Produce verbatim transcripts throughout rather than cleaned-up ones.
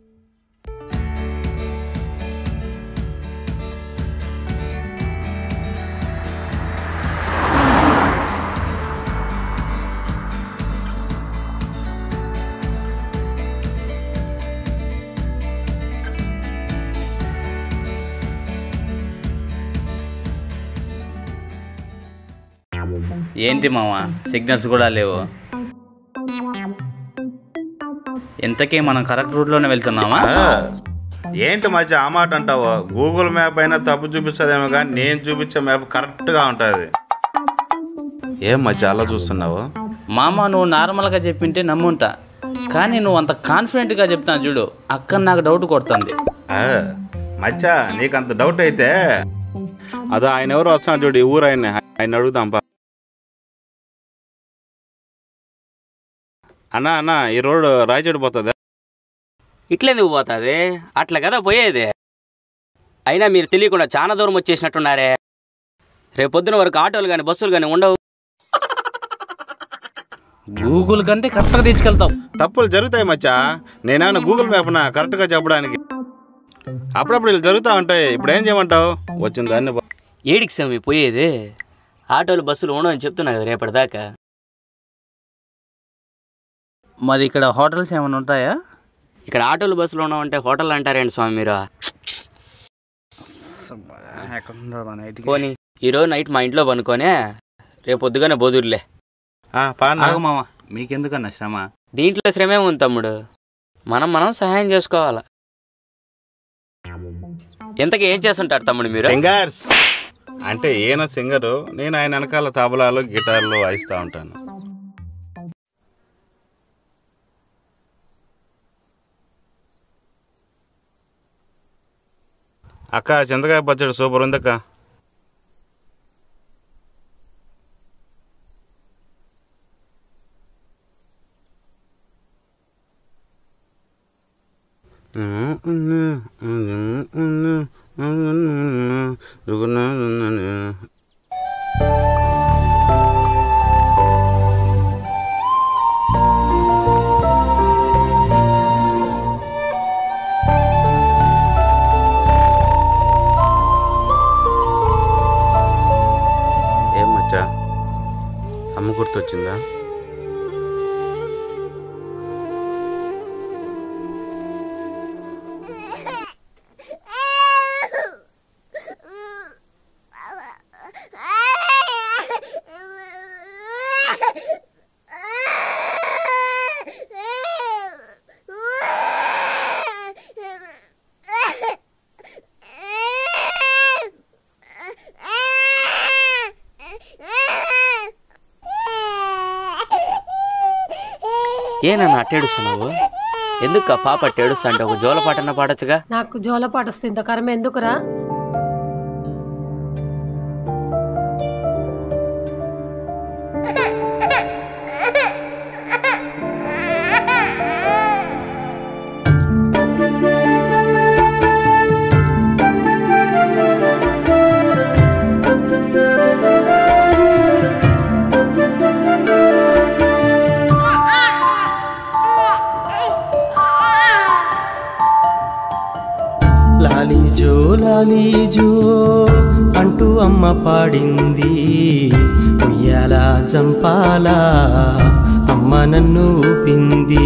ఏంటి మామ సిగ్నల్స్ కూడా లేవు. ఇంతకీ మనం కరెక్ట్ రూట్లోనే వెళ్తున్నామా? ఏంటి మధ్య ఆ మాట అంటావు? గూగుల్ మ్యాప్ అయినా తప్పు చూపిస్తుందేమో కానీ నేను చూపించే మ్యాప్ కరెక్ట్గా ఉంటుంది. ఏం మధ్య అలా చూస్తున్నావు? మామ నువ్వు నార్మల్గా చెప్పింటే నమ్ముంటా, కానీ నువ్వు అంత కాన్ఫిడెంట్గా చెప్తాను చూడు, అక్కడ నాకు డౌట్ కొడుతుంది. మధ్య నీకు అంత డౌట్ అయితే అదో ఆయన ఎవరు వస్తున్నా చూడు, ఈ ఊరు ఆయన ఆయన అడుగుదాంపా. అన్నా అన్నా ఈ రోడ్డు రాయచోటు పోతుందా? ఇట్లెందుకు పోతుంది? అట్లా కదా పోయేది. అయినా మీరు తెలియకుండా చాలా దూరం వచ్చేసినట్టున్నారే. రేపొద్దున వరకు ఆటోలు కానీ బస్సులు కానీ ఉండవు. గూగుల్ కంటే కరెక్ట్గా తీసుకెళ్తావు. తప్పులు జరుగుతాయి మచ్చా, నేనేమన్నా గూగుల్ మ్యాప్ నా కరెక్ట్గా చెప్పడానికి. అప్పుడప్పుడు వీళ్ళు జరుగుతూ ఉంటాయి. ఇప్పుడు ఏం చేయమంటావు? వచ్చిన దాన్ని ఏడికి సమీ పోయేది. ఆటోలు బస్సులు ఉండవని చెప్తున్నా కదా రేపటిదాకా. మరి ఇక్కడ హోటల్స్ ఏమైనా ఉంటాయా? ఇక్కడ ఆటోలు బస్సులు ఉండవంటే హోటల్ అంటారేంటి స్వామి మీరు? పోనీ ఈరోజు నైట్ మా ఇంట్లో పనుకొనే రేపు పొద్దుగానే బోదురులే. మామ మీకెందుకన్నా శ్రమ? దీంట్లో శ్రమే ఉంది తమ్ముడు, మనం మనం సహాయం చేసుకోవాలా. ఎంతకీ ఏం చేస్తుంటారు తమ్ముడు మీరు? సింగర్స్ అంటే ఈయన సింగరు, నేను ఆయన వెనకాల తబలాలు గిటార్లు వాయిస్తూ ఉంటాను. అక్క చింతకాయ పచ్చడి సూపర్ ఉందక్క. అమ్మ గుర్తొచ్చిందా? ఏనన్నా అట్టేడుస్తున్నావు? ఎందుకు పాప అట్టేడుస్తా అంటే ఒక జోలపాటన్నా పాడొచ్చుగా. నాకు జోలపాట వస్తుంది, ఇంత కర్మ ఎందుకురా? లాలీజో లాలీజో అంటూ అమ్మ పాడింది, ఉయ్యాల చంపాల అమ్మ నన్ను ఊపింది.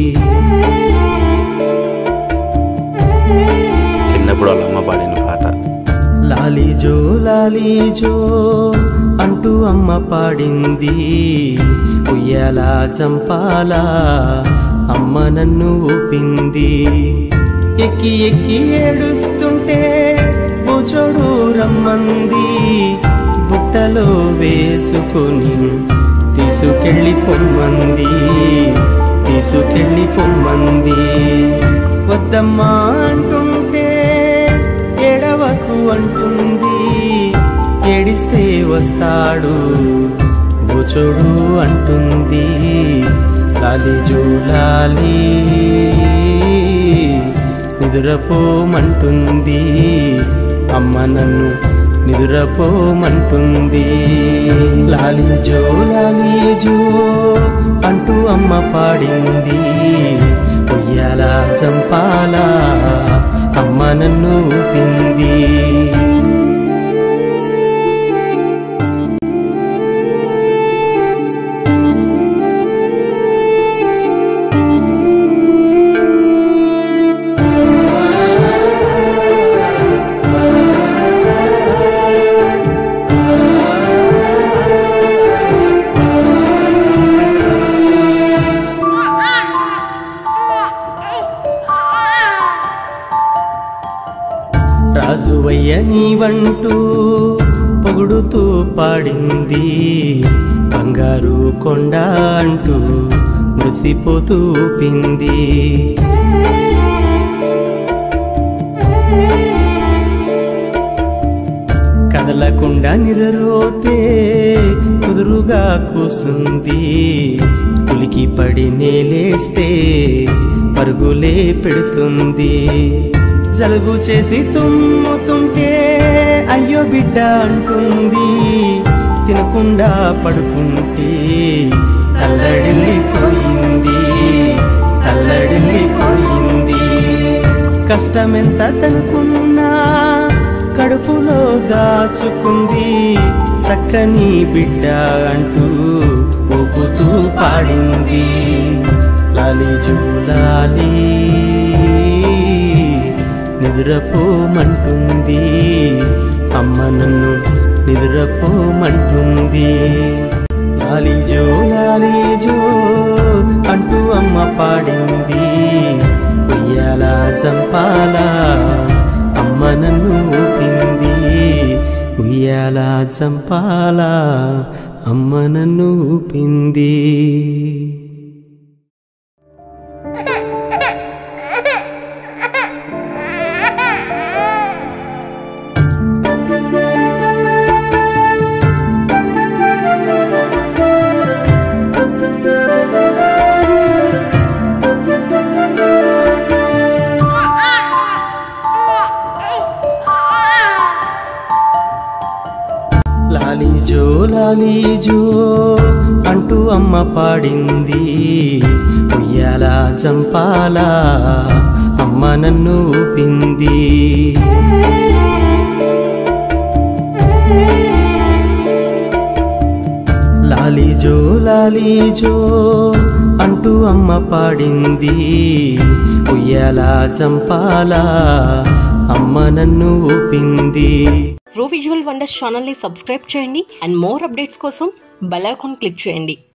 చిన్నప్పుడు వాళ్ళ అమ్మ పాడిన పాట. లాలీజో లాలీజో అంటూ అమ్మ పాడింది, ఉయ్యాల చంపాల అమ్మ నన్ను ఊపింది. ఎక్కి ఎక్కి ఏడుస్తుంటే బుచోడు రమ్మంది, బుట్టలో వేసుకొని తీసుకెళ్ళి పొమ్మంది, తీసుకెళ్ళి పొమ్మంది. వద్దమ్మా అంటుంటే ఎడవకు అంటుంది, ఏడిస్తే వస్తాడు బుచోడు అంటుంది. లాలీజో లాలీ నిదురపోమంటుంది, అమ్మ నన్ను నిదురపోమంటుంది. లాలీజో లాలీజో అంటూ అమ్మ పాడింది, ఉయ్యాల చంపాల అమ్మ నన్ను ఊపింది. రాజువయ్య నీవంటూ పొగుడుతూ పాడింది, బంగారు కొండ అంటూ మురిసిపోతూ పింది. కదలకుండా నిద్రపోతే కుదురుగా కూసుంది, ఉలికి పడి నేలేస్తే పరుగులే పెడుతుంది. జలుబు చేసి తుమ్ముతుంటే అయ్యో బిడ్డ అంటుంది, తినకుండా పడుకుంటే తల్లడిల్లిపోయింది తల్లడిల్లిపోయింది. కష్టమెంత తనుకున్నా కడుపులో దాచుకుంది, చక్కని బిడ్డ అంటూ ఊపుతూ పాడింది. లాలి జూలాలి నిద్రపోమంటుంది, అమ్మ నన్ను నిద్రపోమంటుంది. లాలిజో లాలిజో అంటూ అమ్మ పాడింది, ఉయ్యాల చంపాల అమ్మ నన్ను ఊపింది. ఉయ్యాల చంపాల అమ్మ నన్ను ఊపింది. లాలిజో లాలిజో అంటూ అమ్మ పాడింది, ఉయ్యాల చంపాల అమ్మ నన్ను ఊపింది. లాలిజో లాలిజో అంటూ అమ్మ పాడింది, ఉయ్యాల చంపాల అమ్మ నన్ను ఊపింది. ప్రో విజువల్ వండర్స్ ఛానల్ని సబ్స్క్రైబ్ చేయండి అండ్ మోర్ అప్డేట్స్ కోసం బెల్ ఐకాన్ క్లిక్ చేయండి.